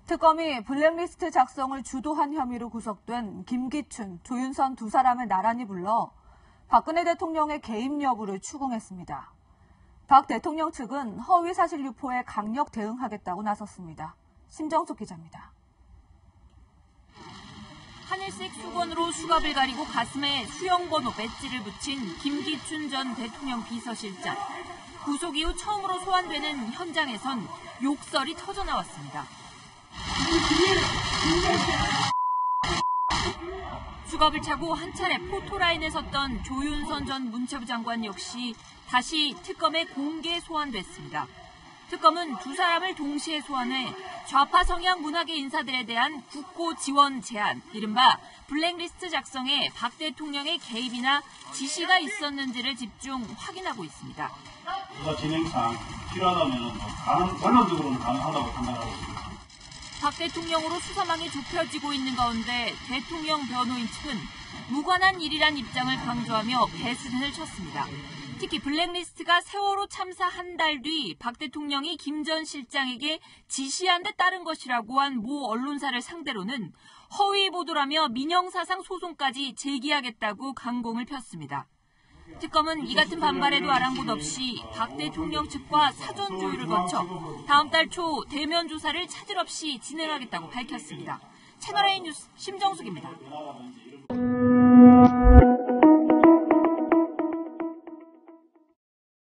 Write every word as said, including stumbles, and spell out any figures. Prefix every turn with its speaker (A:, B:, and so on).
A: 특검이 블랙리스트 작성을 주도한 혐의로 구속된 김기춘, 조윤선 두 사람을 나란히 불러 박근혜 대통령의 개입 여부를 추궁했습니다. 박 대통령 측은 허위사실 유포에 강력 대응하겠다고 나섰습니다. 심정숙 기자입니다.
B: 하늘색 수건으로 수갑을 가리고 가슴에 수영번호 배지를 붙인 김기춘 전 대통령 비서실장. 구속 이후 처음으로 소환되는 현장에선 욕설이 터져나왔습니다. 수갑을 차고 한 차례 포토라인에 섰던 조윤선 전 문체부 장관 역시 다시 특검에 공개 소환됐습니다. 특검은 두 사람을 동시에 소환해 좌파 성향 문학의 인사들에 대한 국고 지원 제한, 이른바 블랙리스트 작성에 박 대통령의 개입이나 지시가 있었는지를 집중 확인하고 있습니다.
C: 수사 진행상 필요하다면 가능, 원론적으로는 가능하다고 생각하고 있습니다.
B: 박 대통령으로 수사망이 좁혀지고 있는 가운데 대통령 변호인 측은 무관한 일이란 입장을 강조하며 배수진을 쳤습니다. 특히 블랙리스트가 세월호 참사 한 달 뒤 박 대통령이 김 전 실장에게 지시한 데 따른 것이라고 한 모 언론사를 상대로는 허위 보도라며 민형사상 소송까지 제기하겠다고 강공을 폈습니다. 특검은 이 같은 반발에도 아랑곳 없이 박 대통령 측과 사전 조율을 거쳐 다음 달 초 대면 조사를 차질 없이 진행하겠다고 밝혔습니다. 채널A 뉴스 심정숙입니다.